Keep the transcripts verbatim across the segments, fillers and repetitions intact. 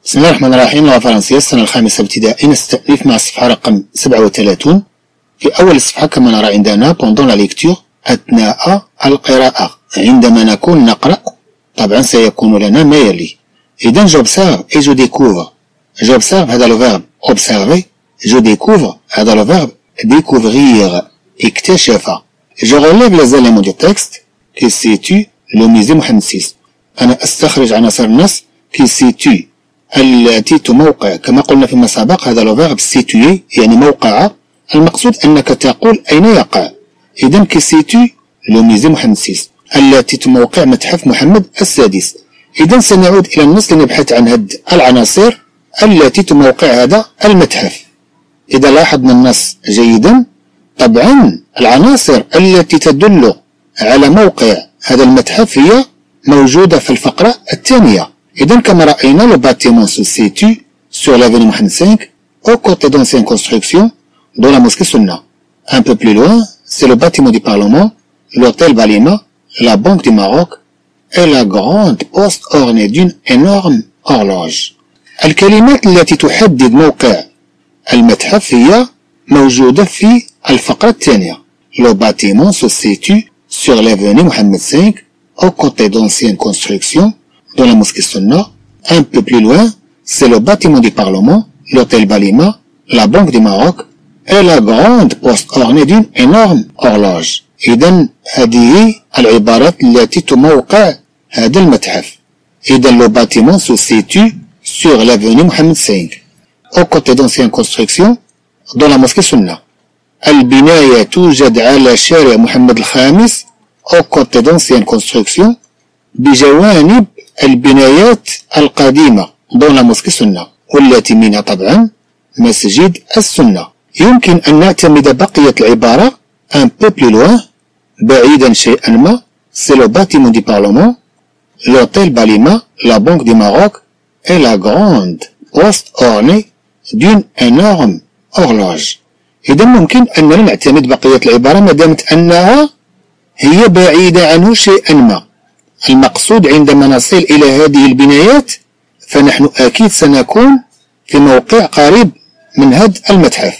بسم الله الرحمن الرحيم. لغة فرنسية السنة الخامسة ابتدائي. نستأنف مع الصفحة رقم سبعة وثلاثين. في أول الصفحة كما نرى عندنا pendant la lecture أثناء القراءة، عندما نكون نقرأ طبعا سيكون لنا ما يلي. إذا j'observe et je découvre. j'observe هذا le verbe observer. je découvre هذا le verbe découvrir اكتشف. je relève les éléments du texte qui situent le musée محمد السادس. أنا أستخرج عناصر النص qui situe التي تموقع، كما قلنا فيما سبق هذا لو فيرب سيتوي يعني موقع، المقصود أنك تقول أين يقع. إذا كي سيتو لو ميزي محمد السادس التي تموقع متحف محمد السادس. إذا سنعود إلى النص لنبحث عن هذه العناصر التي تموقع هذا المتحف. إذا لاحظنا النص جيدا طبعا العناصر التي تدل على موقع هذا المتحف هي موجودة في الفقرة الثانية. إذا كما رأينا le bâtiment se situe sur l'avenue Mohamed cinq aux côtés d'anciennes constructions dans la mosquée Sunna. Un peu plus loin, c'est le bâtiment du Parlement, l'hôtel Balima, la Banque du Maroc et la grande poste ornée d'une énorme horloge. الكلمات التي تحدد موقع المتحف هي موجودة في الفقرة الثانية. Le bâtiment se situe sur l'avenue Mohamed cinq aux côtés d'anciennes constructions dans la mosquée Sunna. Un peu plus loin, c'est le bâtiment du Parlement, l'hôtel Balima, la Banque du Maroc et la grande poste ornée d'une énorme horloge. إذن هذه العبارات التي تموقع هذا المتحف. إذن le bâtiment se situe sur l'avenue Mohamed cinq aux côtés d'anciennes constructions dans la mosquée Sunna. البناية توجد على شارع محمد الخامس aux côtés d'anciennes constructions بجوانب البنايات القديمة دون لا موسكي سنة، والتي منها طبعا مسجد السنة. يمكن أن نعتمد بقية العبارة un peu plus loin بعيدا شيئا ما c'est le bâtiment du Parlement, l'hôtel Balima, la Banque du Maroc et la grande poste ornée d'une énorme horloge. إذا ممكن أننا نعتمد بقية العبارة ما دامت أنها هي بعيدة عنه شيئا ما. المقصود عندما نصل إلى هذه البنايات فنحن أكيد سنكون في موقع قريب من هذا المتحف.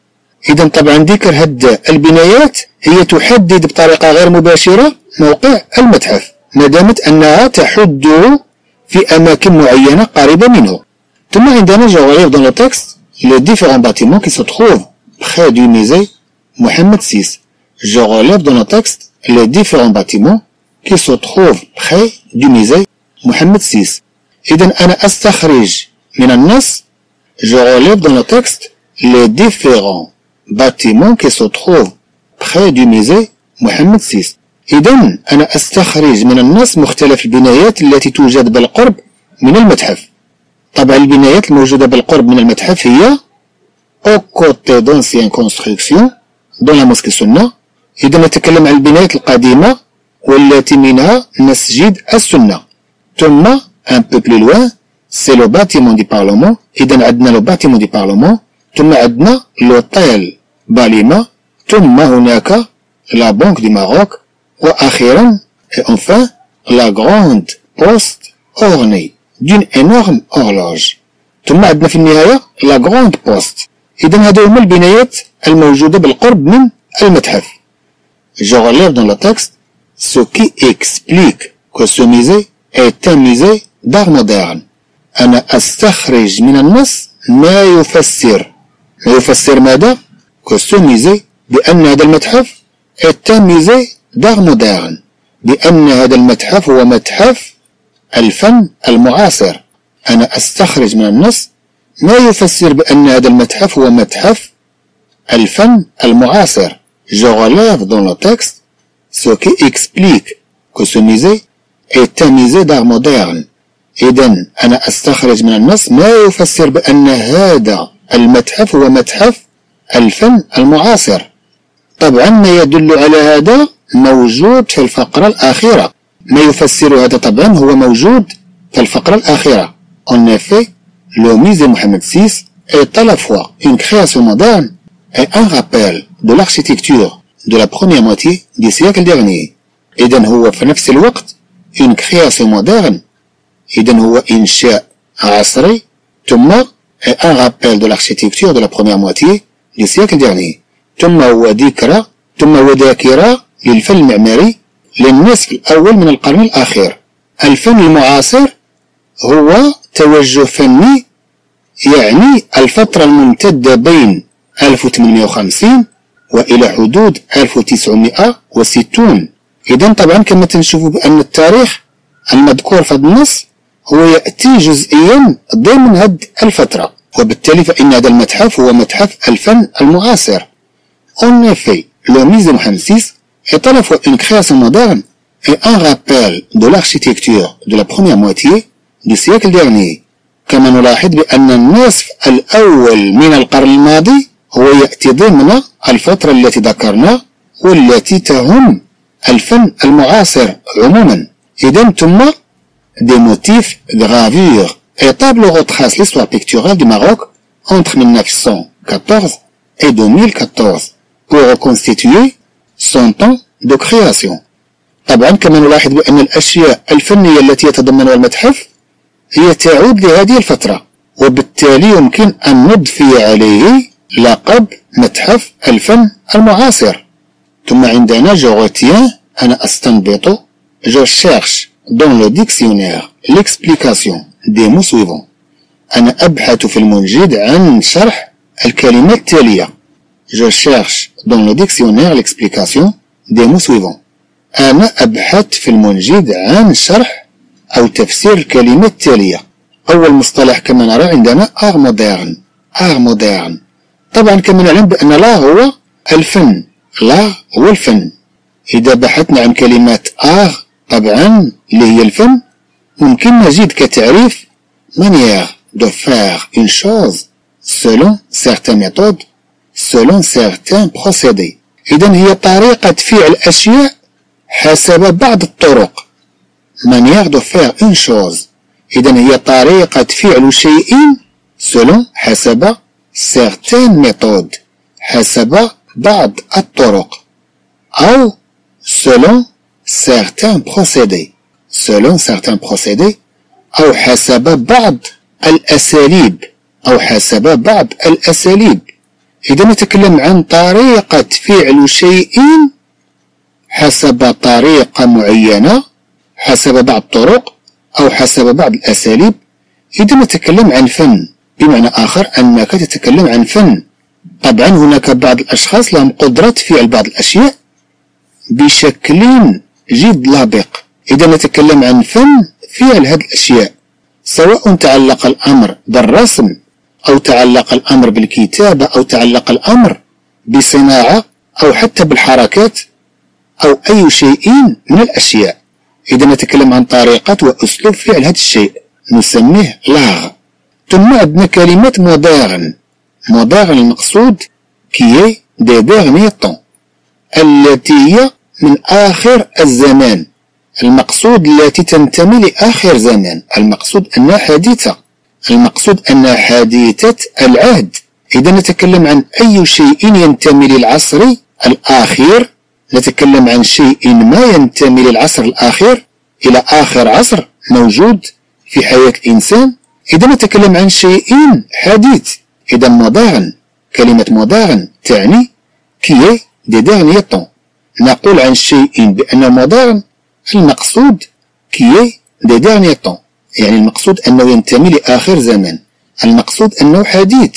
إذا طبعا ذكر هذه البنايات هي تحدد بطريقة غير مباشرة موقع المتحف ما دامت أنها تحده في أماكن معينة قريبة منه. ثم عندنا je relève dans le texte les différents bâtiments qui se trouvent près du musée Mohamed six. Je relève dans le texte les différents bâtiments qui se trouve près du musée Mohamed six. إذن أنا أستخرج من النص je relève dans le texte les différents bâtiments qui se trouvent près du musée Mohamed six. إذن أنا أستخرج من النص مختلف البنايات التي توجد بالقرب من المتحف. طبعا البنايات الموجودة بالقرب من المتحف هي aux côtés d'anciennes constructions dans la mosquée Sunna. إذا نتكلم عن البنايات القديمة والتي منها مسجد السنة. ثم un peu plus loin c'est le bâtiment du Parlement. إذا عندنا le bâtiment du Parlement، ثم عندنا l'hôtel Balima، ثم هناك la Banque du Maroc، وأخيرا et enfin la grande poste ornée d'une énorme horloge. ثم عندنا في النهاية la grande poste. إذا هذو هما البنايات الموجودة بالقرب من المتحف. Je relève dans le texte ce qui explique que ce musée est un musée d'art moderne. أنا أستخرج من النص ما يفسر ما يفسر ماذا؟ que ce musée بأن هذا المتحف est un musée d'art moderne، بأن هذا المتحف هو متحف الفن المعاصر. أنا أستخرج من النص ما يفسر بأن هذا المتحف هو متحف الفن المعاصر. Je relève dans le texte ce qui explique que ce musée est un musée d'art moderne. إذن أنا أستخرج من النص ما يفسر بأن هذا المتحف هو متحف الفن المعاصر. طبعا ما يدل على هذا موجود في الفقرة الأخيرة. ما يفسر هذا طبعا هو موجود في الفقرة الأخيرة. En effet, le musée Mohamed six est à la fois une création moderne et un rappel de l'architecture de la première moitié du siècle dernier. إذن هو في نفس الوقت une création moderne. إذن هو إنشاء عصري ثم un rappel de l'architecture de la première moitié du siècle dernier. ثم هو ذكرى ثم هو ذاكرة للفن المعماري للنصف الأول من القرن الأخير. الفن المعاصر هو توجه فني يعني الفترة الممتدة بين ألف وثمانمائة وخمسين وإلى حدود ألف وتسعمائة وستين. إذن طبعا كما تنشوفوا بأن التاريخ المذكور في هذا النص هو يأتي جزئيا ضمن هذه الفترة، وبالتالي فإن هذا المتحف هو متحف الفن المعاصر. En effet, le musée Mohammed est à la fois une création moderne et un rappel de l'architecture de la première moitié du siècle dernier. كما نلاحظ بأن النصف الأول من القرن الماضي هو يأتي ضمن الفترة التي ذكرنا والتي تهم الفن المعاصر عموما. إذن ثم des motifs, gravures et tableaux retracent l'histoire picturale du Maroc entre mille neuf cent quatorze et deux mille quatorze pour reconstituer son temps de création. طبعا كما نلاحظ بأن الأشياء الفنية التي يتضمنها المتحف هي تعود لهذه الفترة، وبالتالي يمكن أن نضفي عليه لقب متحف الفن المعاصر. ثم عندنا je retiens أنا أستنبط je cherche dans le dictionnaire l'explication des mots suivants. أنا أبحث في المنجد عن شرح الكلمات التالية. je cherche dans le dictionnaire l'explication des mots suivants. أنا أبحث في المنجد عن شرح أو تفسير الكلمة التالية. أول مصطلح كما نرى عندنا art moderne. art moderne طبعا كما نعلم بأن لا هو الفن، لا هو الفن. إذا بحثنا عن كلمات art طبعا اللي هي الفن ممكن نجد كتعريف manière de faire une chose selon certaines méthodes selon certains procédés. إذن هي طريقة فعل أشياء حسب بعض الطرق. manière de faire une chose إذن هي طريقة فعل شيء selon حسب certaines méthodes حسب بعض الطرق أو selon certains procédés selon certains procédés أو حسب بعض الأساليب أو حسب بعض الأساليب. إذا نتكلم عن طريقة فعل شيء حسب طريقة معينة حسب بعض الطرق أو حسب بعض الأساليب، إذا نتكلم عن فن. بمعنى آخر أنك تتكلم عن فن. طبعا هناك بعض الأشخاص لهم قدرة فعل بعض الأشياء بشكل جد لابق. إذا نتكلم عن فن فعل هذه الأشياء، سواء تعلق الأمر بالرسم أو تعلق الأمر بالكتابة أو تعلق الأمر بصناعة أو حتى بالحركات أو أي شيء من الأشياء. إذا نتكلم عن طريقة وأسلوب فعل هذا الشيء نسميه لاغ. ثم عندنا كلمة مودرن. مودرن المقصود كي دي ديرني طون التي هي من آخر الزمان، المقصود التي تنتمي لآخر زمان، المقصود أنها حديثة، المقصود أنها حديثة العهد. إذا نتكلم عن أي شيء ينتمي للعصر الأخير، نتكلم عن شيء ما ينتمي للعصر الأخير إلى آخر عصر موجود في حياة الإنسان. إذا نتكلم عن شيء حديث. إذا مودرن، كلمة مودرن تعني كي دي ديرني طون. نقول عن شيء بأنه مودرن المقصود كي دي ديرني طون، يعني المقصود أنه ينتمي لآخر زمان، المقصود أنه حديث.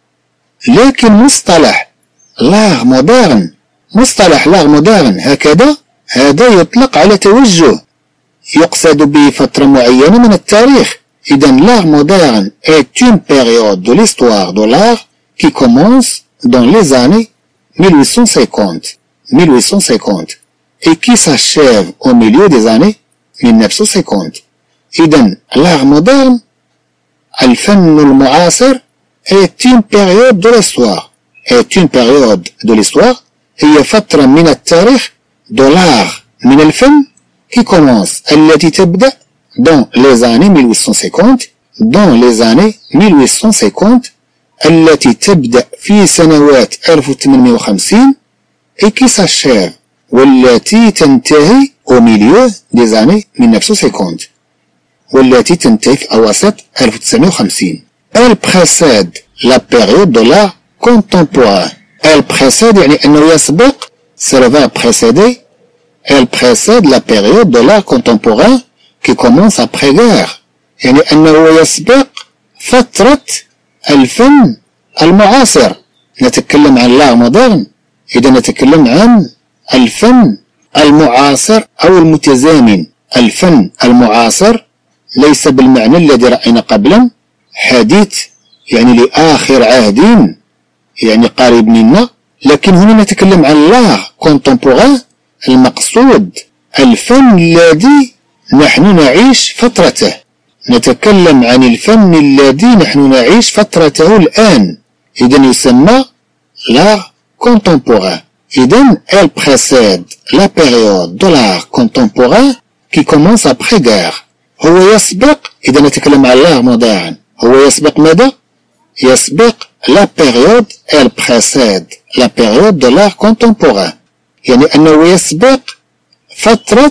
لكن مصطلح لاغ مودرن، مصطلح لاغ مودرن هكذا هذا يطلق على توجه يقصد به فترة معينة من التاريخ. إذا l'art moderne est une période de l'histoire de l'art qui commence dans les années mille huit cent cinquante mille huit cent cinquante et qui s'achève au milieu des années mille neuf cent cinquante. إذا l'art moderne الفن المعاصر est une période de l'histoire est une période de l'histoire هي فترة من التاريخ de l'art من الفن qui commence التي تبدأ dans les années mille huit cent cinquante dans les années mille huit cent cinquante التي تبدأ في سنوات ألف وثمانمائة وخمسين et qui s'achève والتي تنتهي au milieu des années mille neuf cent cinquante والتي تنتهي في أواسط ألف وتسعمائة وخمسين. elle précède la période de l'art contemporain. Elle précède يعني أنه يسبق c'est le verbe précéder. Elle précède la période de l'art contemporain qui commence après-guerre. يعني أنه يسبق فترة الفن المعاصر. نتكلم عن l'art moderne إذا نتكلم عن الفن المعاصر أو المتزامن. الفن المعاصر ليس بالمعنى الذي رأينا قبلا حديث يعني لآخر عهد يعني قريب منا، لكن هنا نتكلم عن l'art contemporain المقصود الفن الذي نحن نعيش فترته. نتكلم عن الفن الذي نحن نعيش فترته الآن، إذن يسمى l'art contemporain. إذن elle précède la période de l'art contemporain qui commence après-guerre. هو يسبق، إذا نتكلم عن l'art moderne، هو يسبق ماذا؟ يسبق la période، elle précède la période de l'art contemporain، يعني أنه يسبق فترة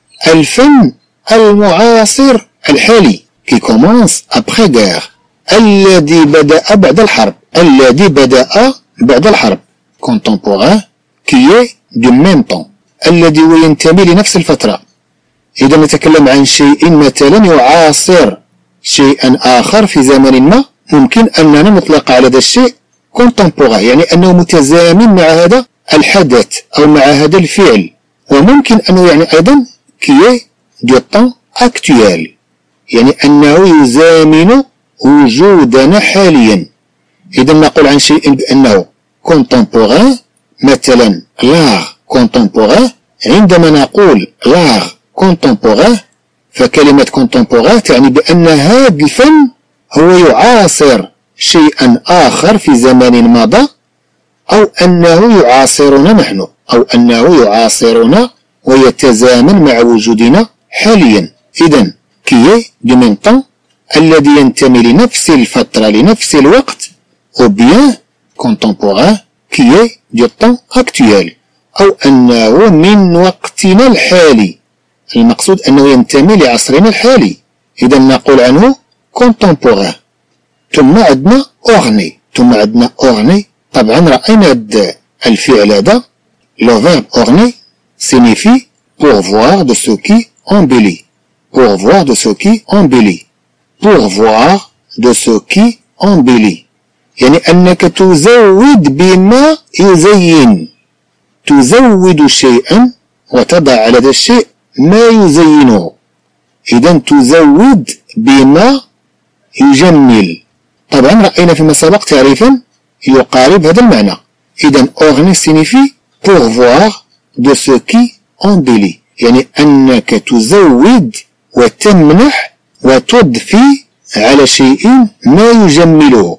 الفن المعاصر الحالي qui commence après-guerre، الذي بدأ بعد الحرب، الذي بدأ بعد الحرب contemporain qui est du même temps، الذي ينتمي لنفس الفترة. إذا نتكلم عن شيء مثلا يعاصر شيئا آخر في زمن ما، ممكن أننا نطلق على هذا الشيء contemporain، يعني أنه متزامن مع هذا الحدث أو مع هذا الفعل، وممكن أنه يعني أيضا qui est du temps actuel، يعني أنه يزامن وجودنا حاليا. إذا نقول عن شيء بأنه contemporain، مثلا l'art contemporain، عندما نقول l'art contemporain فكلمة contemporain تعني بأن هذا الفن هو يعاصر شيئا آخر في زمن مضى، أو أنه يعاصرنا نحن، أو أنه يعاصرنا ويتزامن مع وجودنا حاليا. إذن كي دو ميم طون الذي ينتمي لنفس الفترة لنفس الوقت، أو بيان contemporain كي دو طون أكتويل، أو أنه من وقتنا الحالي، المقصود أنه ينتمي لعصرنا الحالي، إذا نقول عنه contemporain. ثم عندنا orné، ثم عندنا orné. طبعا رأينا الفعل هذا le verbe orné signifie pourvoir de ce qui embellit، pourvoir de ce qui embellit، pourvoir de ce qui embellit، يعني أنك تزود بما يزين، تزود شيئا وتضع على هذا الشيء ما يزينه، إذا تزود بما يجمل. طبعا رأينا فيما سبق تعريفا يقارب هذا المعنى. إذا orner signifie pourvoir de ce qui embellit، يعني أنك تزود وتمنح وتضفي على شيء ما يجمله.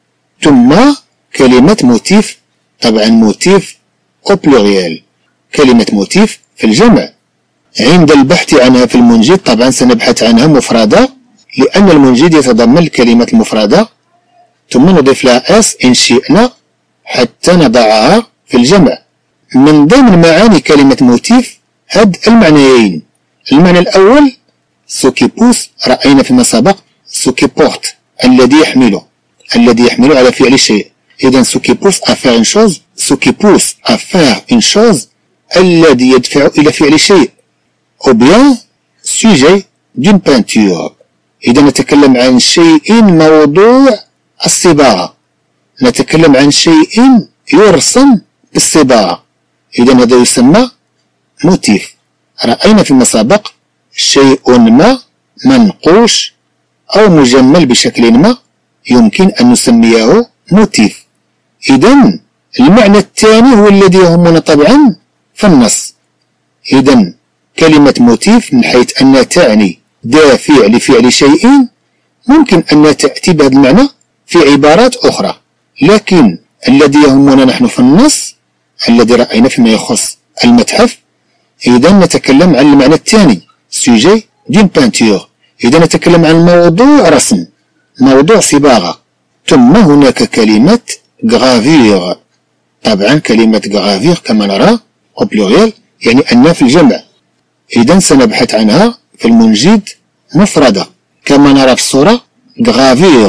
ثم كلمة موتيف، طبعا موتيف au pluriel، كلمة موتيف في الجمع. عند البحث عنها في المنجد طبعا سنبحث عنها مفردة، لأن المنجد يتضمن الكلمات المفردة، ثم نضيف لها اس إن شئنا حتى نضعها في الجمع. من ضمن معاني كلمة موتيف هاد المعنيين. المعنى الأول سوكي بوس، رأينا فيما سبق سوكي بورت الذي يحمله، الذي يحمله على فعل شيء. إذا سوكي بوس à faire une chose، سوكي بوس à faire une chose الذي يدفع إلى فعل شيء، أو بيان sujet d'une peinture. إذا نتكلم عن شيء موضوع الصباغة، نتكلم عن شيء يرسم بالصباغة، إذا هذا يسمى موتيف. رأينا فيما سبق شيء ما منقوش أو مجمل بشكل ما يمكن أن نسميه موتيف. إذا المعنى الثاني هو الذي يهمنا طبعا في النص. إذا كلمة موتيف من حيث أنها تعني دافع لفعل شيء، ممكن أن تأتي بهذا المعنى في عبارات أخرى، لكن الذي يهمنا نحن في النص الذي رأينا فيما يخص المتحف، إذا نتكلم عن المعنى الثاني sujet d'une peinture، إذا نتكلم عن موضوع رسم، موضوع صباغة. ثم هناك كلمة gravure، طبعا كلمة gravure كما نرى au pluriel يعني أنها في الجمع، إذا سنبحث عنها في المنجد مفردة كما نرى في الصورة gravure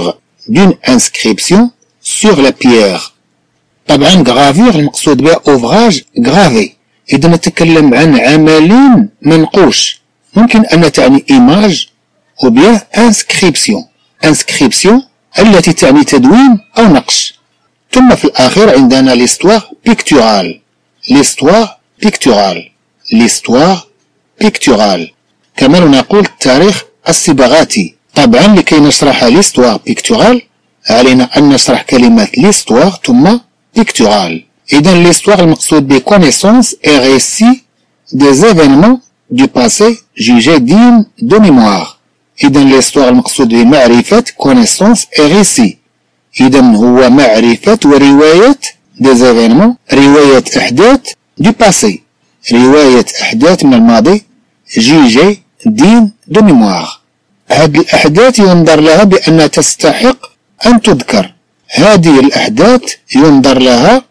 d'une inscription sur la pierre. طبعا gravure المقصود بها ouvrage gravé. إذا نتكلم عن عمل منقوش ممكن أن تعني image أو bien inscription. inscription التي تعني تدوين أو نقش. ثم في الأخير عندنا l'histoire picturale. l'histoire picturale. l'histoire picturale. كما نقول التاريخ الصبغاتي. طبعا لكي نشرح l'histoire picturale علينا أن نشرح كلمة l'histoire ثم picturale. إذا l'histoire المقصود ب connaissance et récit des événements du passé jugés dignes de mémoire. إذا l'histoire المقصود بمعرفة connaissance et récit. إذا هو معرفة ورواية des événements رواية أحداث du passé. رواية أحداث من الماضي jugés dignes de mémoire. هذه الأحداث ينظر لها بأنها تستحق أن تذكر. هذه الأحداث ينظر لها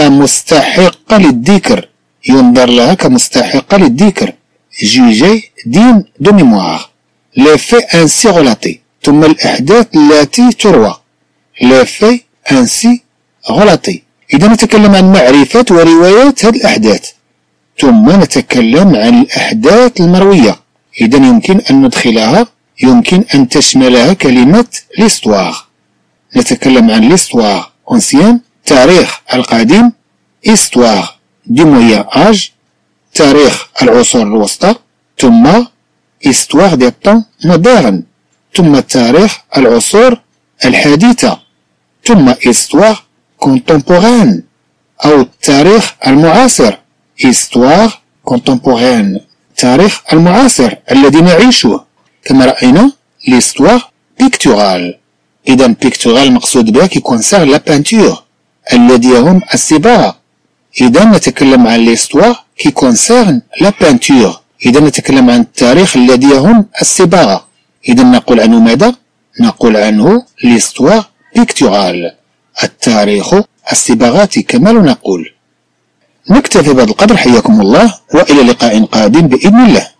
كمستحقة للذكر. ينظر لها كمستحقة للذكر. jugés dignes de mémoire. les faits ainsi relatés. ثم الأحداث التي تروى. les faits ainsi relatés. إذا نتكلم عن معرفة وروايات هذه الأحداث. ثم نتكلم عن الأحداث المروية. إذا يمكن أن ندخلها يمكن أن تشملها كلمة l'histoire. نتكلم عن l'histoire ancienne تاريخ القديم histoire du moyen âge تاريخ العصور الوسطى ثم histoire des temps modernes ثم تاريخ العصور الحديثة ثم histoire contemporaine أو التاريخ المعاصر histoire contemporaine التاريخ المعاصر الذي نعيشه. كما رأينا l'histoire picturale. إذا picturale مقصود بها كي concerne la peinture الذي يهم الصباغة. إذا نتكلم عن l'histoire كي concerne la peinture. إذا نتكلم عن التاريخ الذي يهم الصباغة. إذا نقول عنه ماذا؟ نقول عنه l'histoire picturale التاريخ الصباغاتي كما نقول. نكتفي بهذا القدر. حياكم الله وإلى لقاء قادم بإذن الله.